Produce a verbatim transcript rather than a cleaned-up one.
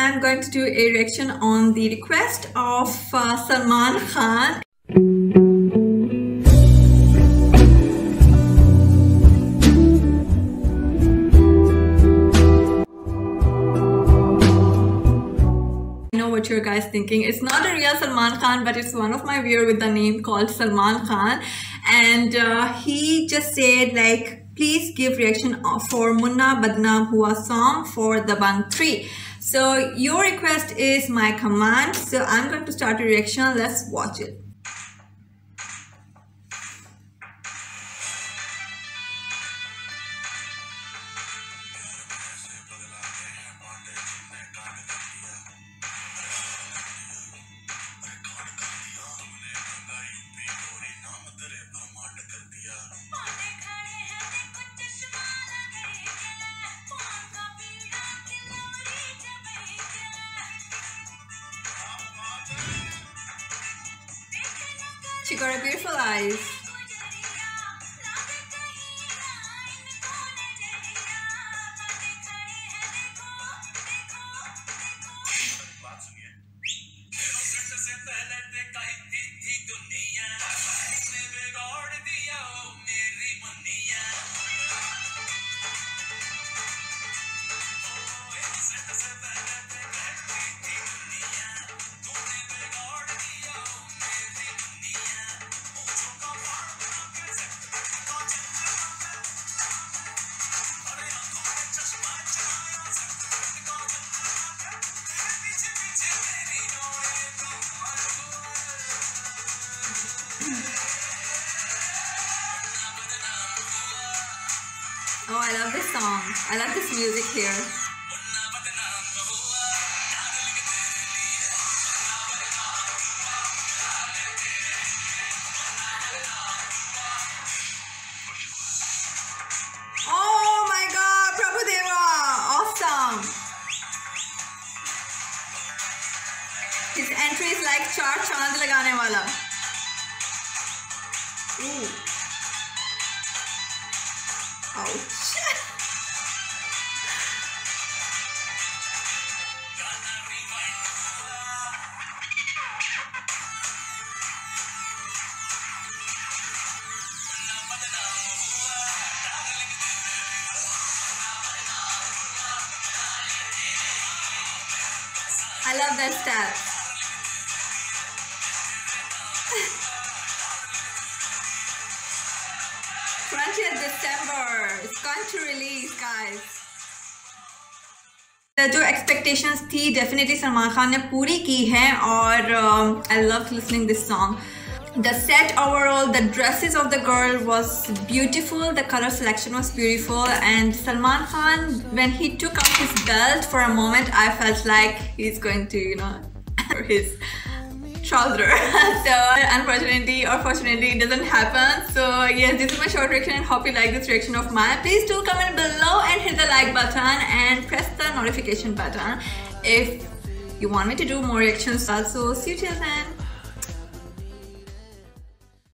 I'm going to do a reaction on the request of uh, Salman Khan. What you guys thinking, it's not a real Salman Khan, but it's one of my viewer with the name called Salman Khan, and uh, he just said like, please give reaction for Munna Badnaam Hua song for Dabbang three. So your request is my command, so I'm going to start a reaction. Let's watch it. She got a beautiful eyes. Oh, I love this song. I love this music here. Oh my God, Prabhudeva! Awesome! His entry is like char chand lagane wala. Ooh. Ouch. I love that step. twentieth December, it's going to release, guys. जो expectations थी definitely Salman Khan ने पूरी की हैं, और um, I loved listening this song. The set overall, the dresses of the girl was beautiful, the color selection was beautiful, and Salman Khan, when he took off his belt for a moment, I felt like he's going to, you know, his trouser. So unfortunately or fortunately it doesn't happen. So yes, this is my short reaction, and hope you like this reaction of mine. Please do comment below and hit the like button and press the notification button if you want me to do more reactions. Also, see you till then.